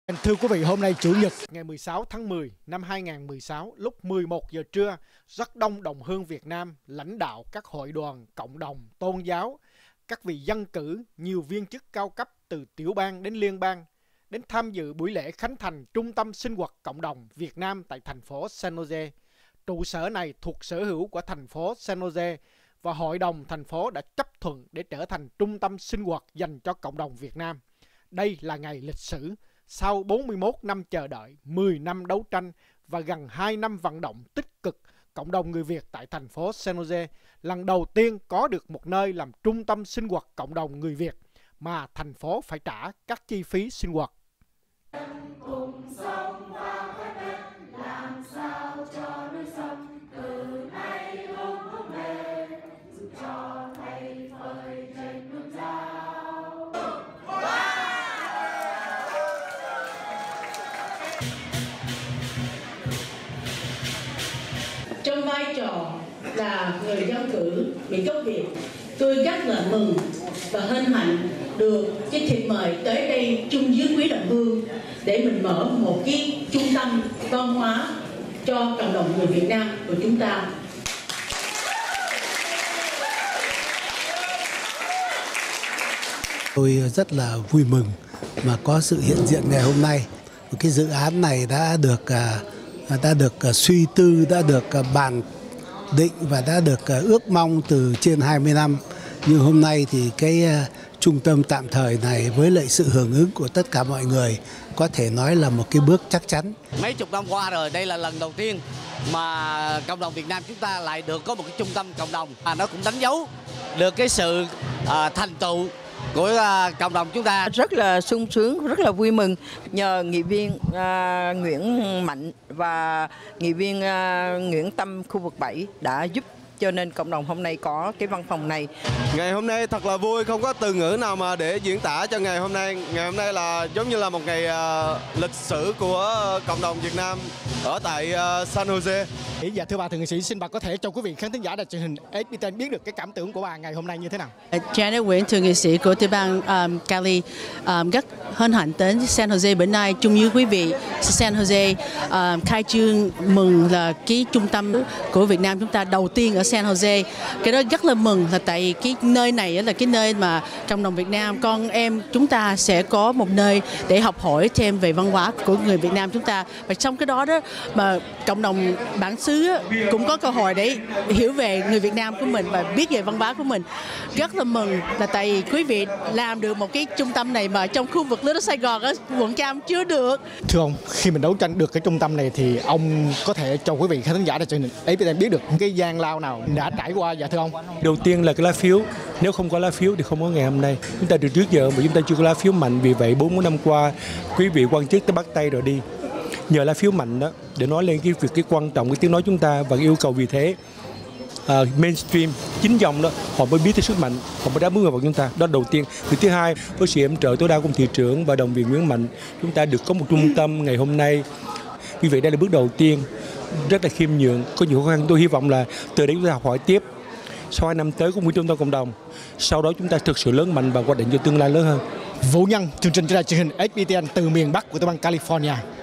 Thưa quý vị, hôm nay Chủ nhật ngày 16 tháng 10 năm 2016 lúc 11 giờ trưa, rất đông đồng hương Việt Nam, lãnh đạo các hội đoàn, cộng đồng, tôn giáo, các vị dân cử, nhiều viên chức cao cấp từ tiểu bang đến liên bang đến tham dự buổi lễ khánh thành Trung tâm Sinh hoạt Cộng đồng Việt Nam tại thành phố San Jose. Trụ sở này thuộc sở hữu của thành phố San Jose và Hội đồng thành phố đã chấp thuận để trở thành trung tâm sinh hoạt dành cho cộng đồng Việt Nam. Đây là ngày lịch sử. Sau 41 năm chờ đợi, 10 năm đấu tranh và gần 2 năm vận động tích cực, cộng đồng người Việt tại thành phố San Jose lần đầu tiên có được một nơi làm trung tâm sinh hoạt cộng đồng người Việt mà thành phố phải trả các chi phí sinh hoạt. Trong vai trò là người dân cử Mỹ gốc Việt, tôi rất là mừng và hân hạnh được cái thiệp mời tới đây chung với quý đồng hương để mình mở một cái trung tâm văn hóa cho cộng đồng người Việt Nam của chúng ta. Tôi rất là vui mừng mà có sự hiện diện ngày hôm nay. Cái dự án này đã được suy tư, đã được bàn định và đã được ước mong từ trên 20 năm. Nhưng hôm nay thì cái trung tâm tạm thời này với lại sự hưởng ứng của tất cả mọi người có thể nói là một cái bước chắc chắn. Mấy chục năm qua rồi, đây là lần đầu tiên mà cộng đồng Việt Nam chúng ta lại được có một cái trung tâm cộng đồng. Nó cũng đánh dấu được cái sự thành tựu của cộng đồng chúng ta. Rất là sung sướng, rất là vui mừng nhờ nghị viên Nguyễn Mạnh và nghị viên Nguyễn Tâm khu vực 7 đã giúp cho nên cộng đồng hôm nay có cái văn phòng này. Ngày hôm nay thật là vui, không có từ ngữ nào mà để diễn tả cho ngày hôm nay. Ngày hôm nay là giống như là một ngày lịch sử của cộng đồng Việt Nam ở tại San Jose. Dạ thưa bà thượng nghị sĩ, xin bà có thể cho quý vị khán thính giả đài truyền hình HBTN biết được cái cảm tưởng của bà ngày hôm nay như thế nào? Janet Nguyễn, thượng nghị sĩ của tiểu bang Cali, rất hân hạnh đến San Jose bữa nay chung với quý vị. San Jose khai trương mừng là cái trung tâm của Việt Nam chúng ta đầu tiên ở San Jose. Cái đó rất là mừng là tại cái nơi này là cái nơi mà cộng đồng Việt Nam, con em chúng ta sẽ có một nơi để học hỏi thêm về văn hóa của người Việt Nam chúng ta. Và trong cái đó mà cộng đồng bản xứ cũng có cơ hội để hiểu về người Việt Nam của mình và biết về văn hóa của mình. Rất là mừng là tại quý vị làm được một cái trung tâm này mà trong khu vực Little Sài Gòn ở quận Cam chưa được. Thưa ông, khi mình đấu tranh được cái trung tâm này thì ông có thể cho quý vị khán thính giả đài truyền hình HBTN biết được những cái gian lao nào đã trải qua, dạ thưa ông? Đầu tiên là cái lá phiếu. Nếu không có lá phiếu thì không có ngày hôm nay. Chúng ta từ trước giờ mà chúng ta chưa có lá phiếu mạnh, vì vậy 4 năm qua quý vị quan chức đã bắt tay rồi đi. Nhờ lá phiếu mạnh đó để nói lên cái quan trọng cái tiếng nói chúng ta, và yêu cầu vì thế mainstream chính dòng đó họ mới biết tới sức mạnh, họ mới đáp ứng vào chúng ta. Đó đầu tiên. Thứ hai, với sự hỗ trợ tối đa của thị trưởng và đồng viên Nguyễn Mạnh, chúng ta được có một trung tâm ngày hôm nay. Vì vậy đây là bước đầu tiên rất là khiêm nhường, có nhiều khó khăn. Tôi hy vọng là từ đấy chúng ta học hỏi tiếp. Sau 2 năm tới cũng một trung tâm cộng đồng, sau đó chúng ta thực sự lớn mạnh và hoạch định cho tương lai lớn hơn. Vũ Nhân, chương trình đài truyền hình HBTN từ miền Bắc của tiểu bang California.